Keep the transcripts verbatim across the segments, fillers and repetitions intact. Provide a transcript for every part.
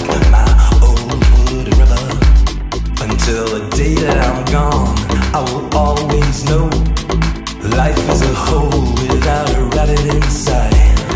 my old wooden rubber. Until the day that I'm gone, I will always know life is a hole without a rabbit inside.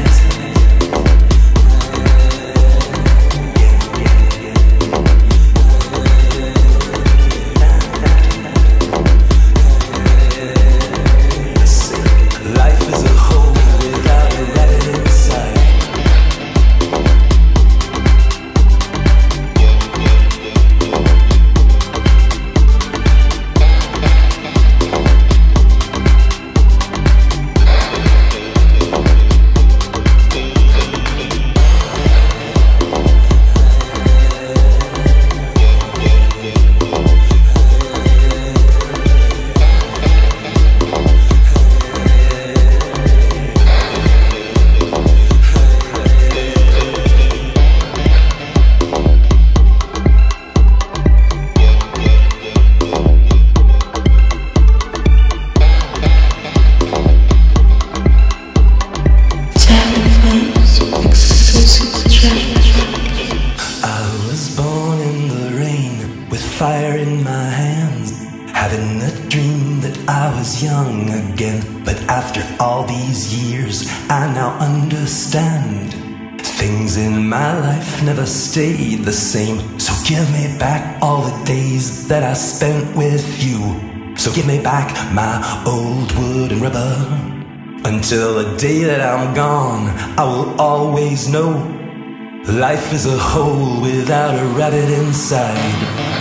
Fire in my hands, having a dream that I was young again. But after all these years, I now understand things in my life never stayed the same. So give me back all the days that I spent with you. So give me back my old wooden rubber. Until the day that I'm gone, I will always know life is a hole without a rabbit inside.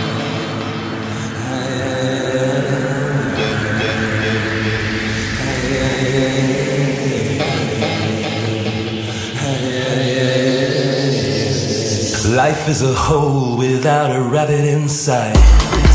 Life is a hole without a rabbit inside.